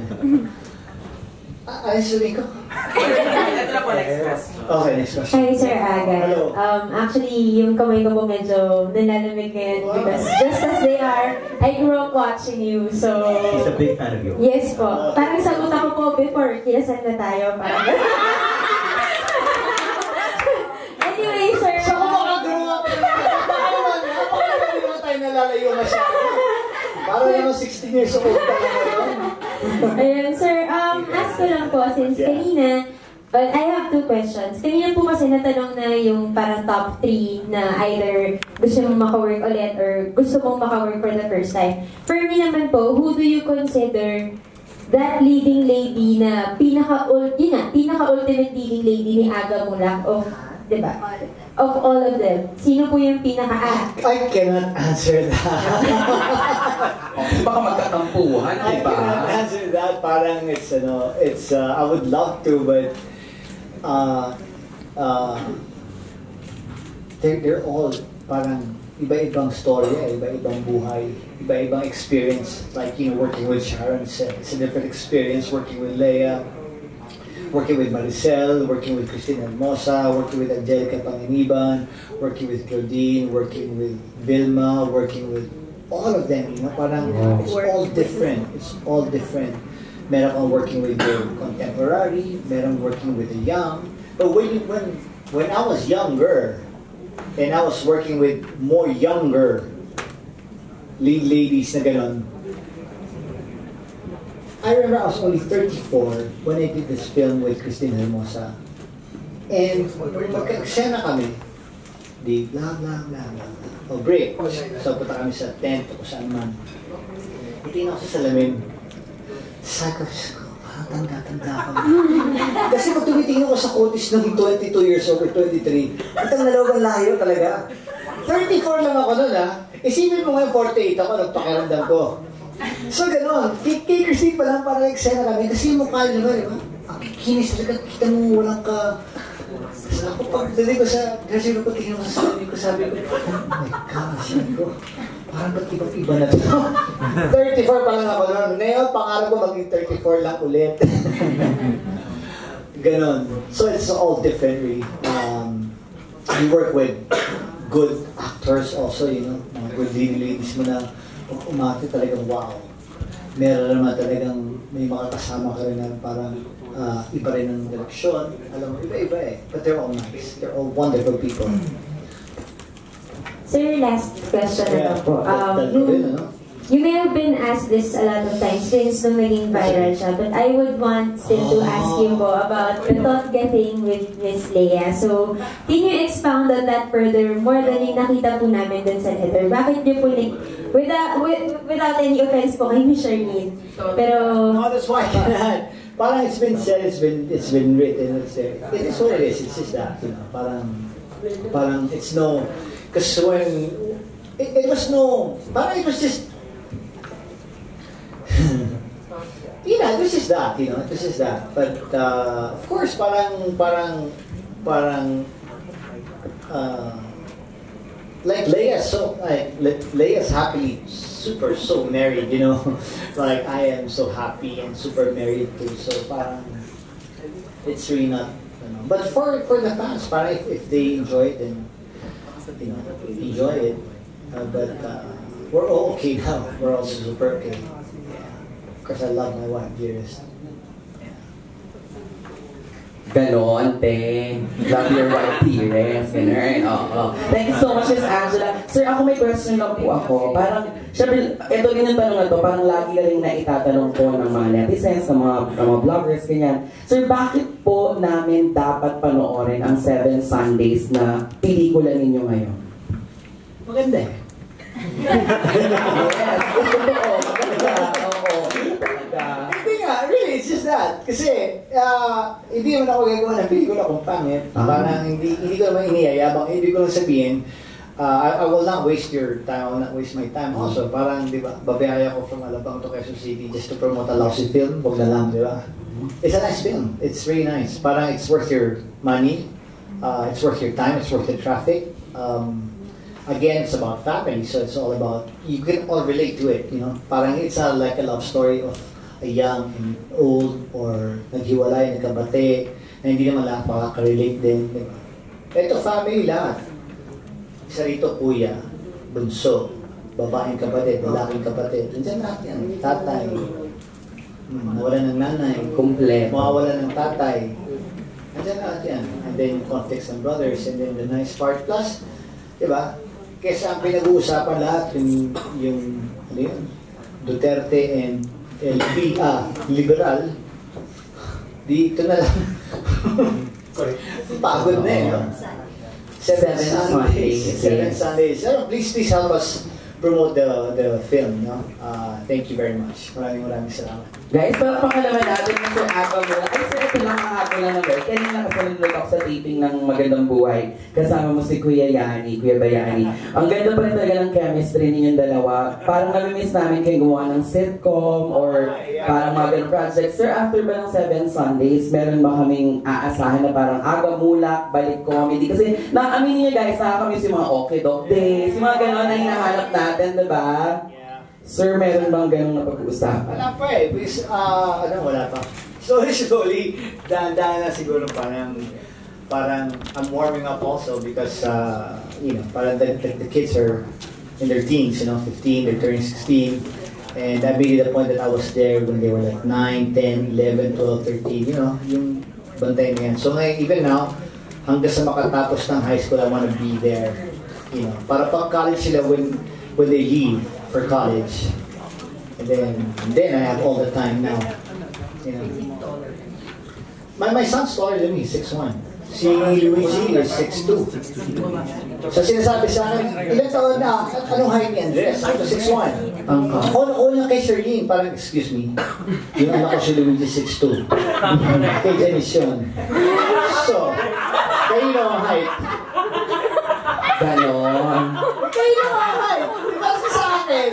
Ayos sabihin ko. Ito na po, next question. Okay, next question. Hi, Sir Aga. Hello. Actually, yung kamay ko po medyo nilalamig ngayon because just as they are, I grew up watching you, so... He's a big fan of you. Yes po. Parang sagot ako po before, kinasal na tayo. Parang... Anyway, sir... So, kung makagrow up na tayo nalalayo masyado. Parang naman 16 years old pa naman. Ayan, sir. Ask ko lang po, since kanina, But I have 2 questions. Kanina po kasi natanong na yung parang top 3 na either gusto mong maka-work ulit or gusto mong maka-work for the first time. For me naman po, who do you consider that leading lady na pinaka-ultimate leading lady ni Aga Mulak of, diba? Of all of them. Sino po yung pinaka... I cannot answer that. Baka magkatampuhan, I diba? cannot answer that. Parang it's I would love to, but they're all parang iba-ibang story, iba-ibang buhay, iba-ibang experience. Like, working with Sharon, it's a different experience. Working with Leia, working with Maricel, working with Christine Hermosa, working with Angelica Panginiban, working with Claudine, working with Vilma, working with all of them. Parang it's all different. It's all different. Meron kang working with the contemporary, meron working with the young. But when I was younger, and I was working with more younger lead ladies na ganon, I remember I was only 34 when I did this film with Christine Hermosa. And magka-eksena kami, di blah blah blah blah. O break. So punta kami sa tent o saan man. Itiin ako sa salamin. Sabi ko, parang tanda-tanda ako. Kasi pag tumitingin ako sa kutis ng 22 years old or 23, itang nalawang layo talaga. 34 lang ako nun Isipin mo ngayon 48 ako, nagpakiramdam ko. So gano'n, kay Christine pa lang parang eksena kami kasi yung mukha nyo di ba? Ang kikinis talaga, kita mo walang ka... Ako pagdating ko sa dressing room, tingin ko sa sarili ko, sabi ko, oh my gosh, sabi ko, parang ba't ibang-iba na ito? 34 pa lang ako noon. Ngayon, pangarap ko maging 34 lang ulit. Ganon. So it's all different really. You work with good actors also, mga good leading ladies mo na umati talagang wow. Meron naman talagang may mga kasama ka rin na parang iba rin ang direksyon. Alam mo, iba-iba But they're all nice. They're all wonderful people. Sir, last question po. You may have been asked this a lot of times since nung naging viral siya, but I would want still to ask you po about the thought getting with Miss Leia. So, can you expound on that further more than yung nakita po namin dun sa letter? Bakit niyo po without any offense po kay Miss Charlene? Pero... No, that's why I cannot. Parang it's been said, it's been written, it is what it is, it's just that, parang it's no, because when, it was no, parang it was just, it was just that, it was just that, but of course, parang, like Leia's happily so married, like I am so happy and super married too, so parang it's really not, but for the fans, parang if they enjoy it, then enjoy it, but we're all okay now, we're all super okay. Of course I love my wife, dearest. Ganon, te. Love your wife, dearest. Ganon. Thank you so much, Miss Angela. Sir, ako may question lang po ako. Parang, syempre, ito din yung tanong na to, parang lagi rin na itatanong po ng mga netizens, ng mga vloggers, ganyan. Sir, bakit po namin dapat panoorin ang 7 Sundays na pelikula ninyo ngayon? Maganda Yes, gusto ko. Maganda. Really, it's just that. Kasi, hindi naman ako gagawa ng pelikula kung pangit. Parang hindi ko naman iniyayabang. Hindi ko lang sabihin, I will not waste your time, I will not waste my time also. Parang, di ba, babiyaya ko from Alabang to Quezon City just to promote a lousy film. Huwag na lang, di ba? It's a nice film. It's really nice. Parang it's worth your money. It's worth your time. It's worth the traffic. Again, it's about family. So it's all about, you can all relate to it, Parang it's like a love story of a young and old or naghiwalay, nagkabate, na hindi naman lahat makaka-relate din. Diba? Ito, family lahat. Isa rito, kuya, bunso, babaeng kapatid, lalaking kapatid. Nandiyan lahat yan. Tatay, nawalan ng nanay, mawawalan ng tatay. Nandiyan lahat yan. And then conflicts ng brothers, and then the nice part. Plus, diba, kesa ang pinag-uusapan lahat, yung ano yun, Duterte and liberal, dito na lang Pagod na eh, no? Seven Sundays. Please help us promote the film, no? Thank you very much. Maraming salamat. Guys, pakalaman natin na Sir Aga muna. Ay, sir, ito lang ang ako lang naman. Kanina kasi nanonood ako sa taping ng Magandang Buhay. Kasama mo si Kuya Bayani. Ang ganda pa rin talaga ng chemistry ninyong dalawa. Parang namimiss namin kayo gumawa ng sitcom or parang mga ganun project. Sir, after ba ng 7 Sundays, meron ba kaming aasahan na parang Aga Mulak, balik comedy? Kasi naaminin niyo guys, nakakamiss yung mga Okay Dog Days, yung mga ganun na hinahanap natin, diba? Sir, meron bang ganun na pag-uusapan? Wala pa eh. Because, wala pa. Slowly, dahan-dahan na siguro parang I'm warming up also because, parang the kids are in their teens, 15, they're turning 16. And that made it the point that I was there when they were like 9, 10, 11, 12, 13, yung bantay na yan. So even now, hanggang sa makatapos ng high school, I want to be there, para pag college sila when they leave for college. And then I have all the time now. My son's taller than me, 6'1". Si Luigi is 6'2". So sinasabi sa akin, ilang taon na, anong height ni Andres? Ako 6'1". All na kay Sherlyn, parang, excuse me, yung anak ko si Luigi 6'2". Kay Janice yun. So, kayo na ang height. Ganon. Kayo na ang height. Kasi sa akin.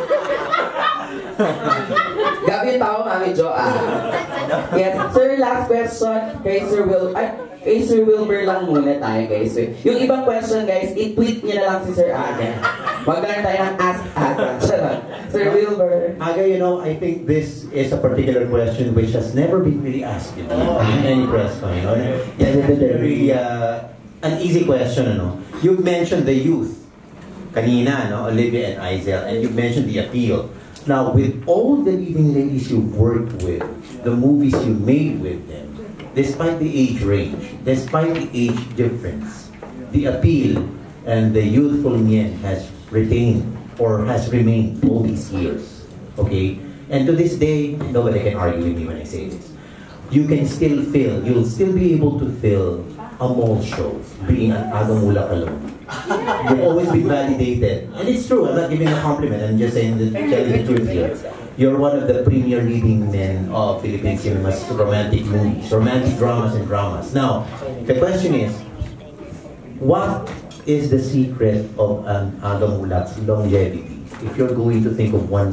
Gabi yung tao, Mami Jo, Yes, sir, last question kay Sir Wilbur lang muna tayo, guys. Yung ibang question, guys, i-tweet niyo na lang si Sir Aga. Magkano tayo ng Ask Aga. Sir Wilbur. Aga, I think this is a particular question which has never been really asked in any press con, It's very an easy question, You've mentioned the youth, kanina, Olivia and Aizel, and you've mentioned the appeal. Now, with all the leading ladies you've worked with, the movies you made with them, despite the age range, despite the age difference, the appeal and the youthful Mien has retained or has remained all these years. Okay? And to this day, nobody can argue with me when I say this. You can still feel, you'll still be able to feel a mall show being an Aga Mulak alone. You'll always be validated. And it's true, I'm not giving a compliment, I'm just saying telling the truth here. You're one of the premier leading men of Philippine cinema's romantic movies, romantic dramas and dramas. Now, the question is, what is the secret of an Aga Mulak's longevity? If you're going to think of one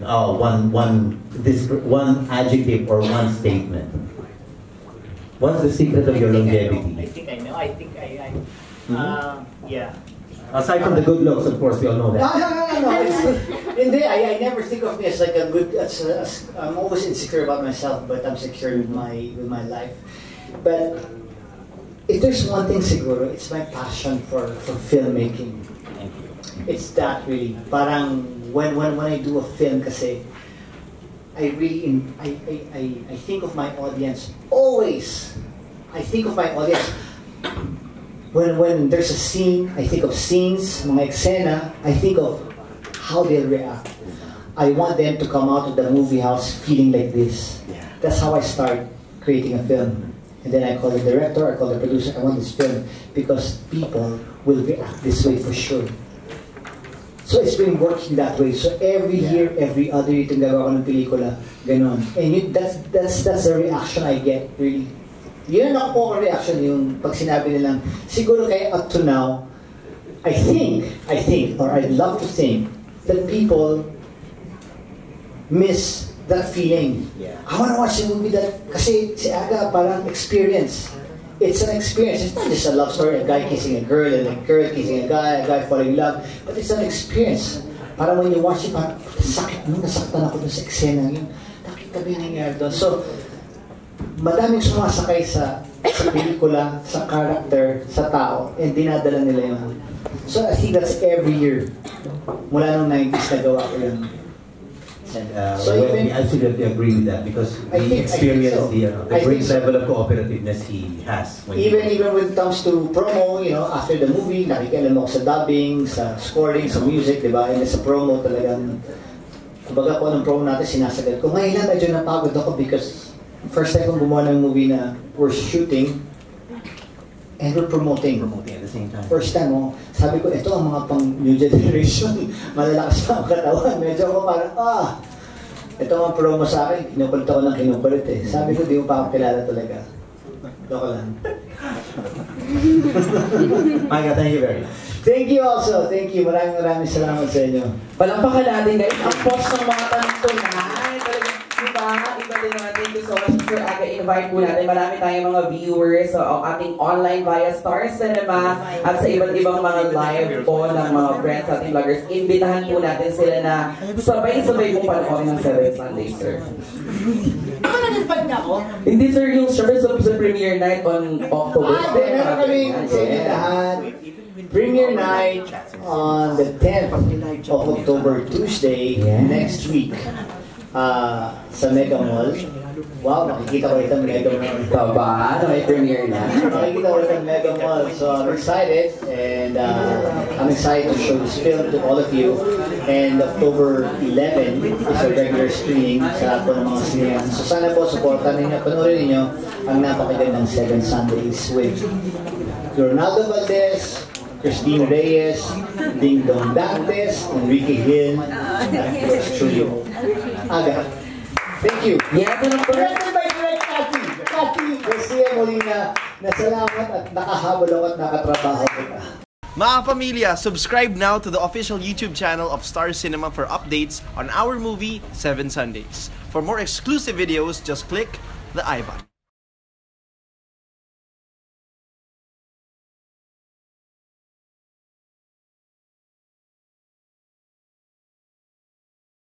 adjective or one statement, what's the secret of your longevity? I think I know. Yeah. Aside from the good looks, of course, we all know that. No. I never think of me as like a good. I'm always insecure about myself, but I'm secure with my life. But if there's one thing, siguro, it's my passion for filmmaking. It's that really. Parang when I do a film, kasi I think of my audience always. I think of my audience. When there's a scene, I think of scenes, mga eksena, I think of how they'll react. I want them to come out of the movie house feeling like this. That's how I start creating a film. And then I call the director, I call the producer, I want this film because people will react this way for sure. So it's been working that way. So every year, every other year, gagawa ko ng pelikula, ganon. And that's the reaction I get, really. Yun ang ako reaction yung pag sinabi nilang, siguro kaya up to now, I think, or I'd love to think, that people miss that feeling. I want to watch a movie that, kasi si Aga parang experience. It's an experience. It's not just a love story, a guy kissing a girl, and a girl kissing a guy falling in love, but it's an experience. Parang when you watch it, parang, sakit mo, nasaktan ako dun sa eksena yun. Nakita ba yung nangyari doon? So, madaming sumasakay sa pelikula, sa character, sa tao, and dinadala nila yun. So I think that's every year. Mula nung 90s nagawa ko yun. And we absolutely agree with that because we experience the great level of cooperativeness he has. Even when it comes to promo, after the movie, nakikialam ako sa dubbing, sa scoring, sa music, di ba? And sa promo talagang, kumbaga po ng promo natin, sinasagad ko. Ngayon lang medyo napagod ako because first time kong gumawa ng movie na we're shooting and we're promoting. At the same time. First time, sabi ko, ito ang mga pang new generation. Malalakas na ang katawan. Medyo ako parang, ito ang promo sa akin. Kinukulit ako ng kinukulit eh. Sabi ko, di mo pa ako kilala talaga. Loko lang. Micah, thank you very much. Thank you also. Thank you. Maraming salamat sa inyo. Palakpakan natin guys, ang post ng mga tanong tonight. Diba? Iba din naman. Thank you so much, Sir Aga. Invite po natin. Marami tayong mga viewers sa ating online via Star Cinema at sa iba't ibang mga live po ng mga friends ating vloggers. Imbitahan po natin sila na sabay-sabay pong panoorin ng 7 Sunday, sir. Ako nag-invite niya ako? Hindi, sir. Yung syempre sa premiere night on October. Meron kami sa initahan. Premiere night on the 10th of October, Tuesday, next week. Sa Mega Mall. Wow, makikita ko ito Mega Mall. Baba, may premiere na. Makikita ko ito Mega Mall. So I'm excited and I'm excited to show this film to all of you. And October 11 is a regular screening sa lahat po ng mga sinihan. So sana po, supportan ninyo, panoorin ninyo ang napakagandang 7 Sundays with Ronaldo Valdez, Christine Reyes, Ding Dong Dantes, Enrique Hill, and yours truly, Aga. Thank you. Yes, and of course, by Direct Cathy Garcia Molina, na salamat at nakahabol ako at nakatrabaho kita. Mga pamilya, subscribe now to the official YouTube channel of Star Cinema for updates on our movie, 7 Sundays. For more exclusive videos, just click the I button.